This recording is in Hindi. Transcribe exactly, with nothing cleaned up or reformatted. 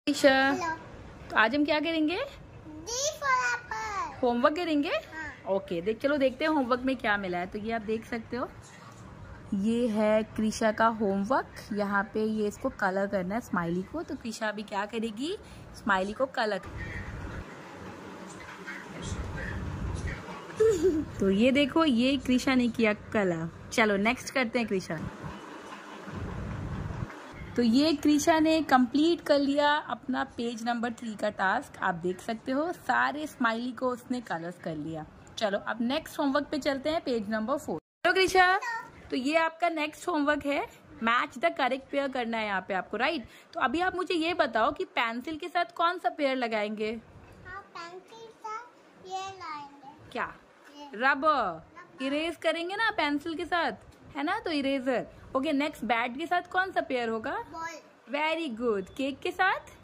ईशा, तो आज हम क्या करेंगे? होमवर्क करेंगे। हाँ। ओके, देख चलो देखते हैं होमवर्क में क्या मिला है। तो ये आप देख सकते हो, ये है क्रिशा का होमवर्क। यहाँ पे ये इसको कलर करना है स्माइली को। तो क्रिशा अभी क्या करेगी? स्माइली को कलर। तो ये देखो, ये क्रिशा ने किया कलर। चलो नेक्स्ट करते हैं क्रिशा। तो ये क्रिशा ने कंप्लीट कर लिया अपना पेज नंबर थ्री का टास्क। आप देख सकते हो सारे स्माइली को उसने कलर्स कर लिया। चलो अब नेक्स्ट होमवर्क पे चलते हैं, पेज नंबर फोर। तो क्रिशा, तो ये आपका नेक्स्ट होमवर्क है, मैच द करेक्ट पेयर करना है यहाँ पे आपको, राइट? तो अभी आप मुझे ये बताओ कि पेंसिल के साथ कौन सा पेयर लगाएंगे? हाँ, पेंसिल साथ ये लाएंगे। क्या? रबर। इरेज करेंगे ना पेंसिल के साथ, है ना? तो इरेजर। ओके, नेक्स्ट बैट के साथ कौन सा पेयर होगा? बॉल। Very good. केक के साथ?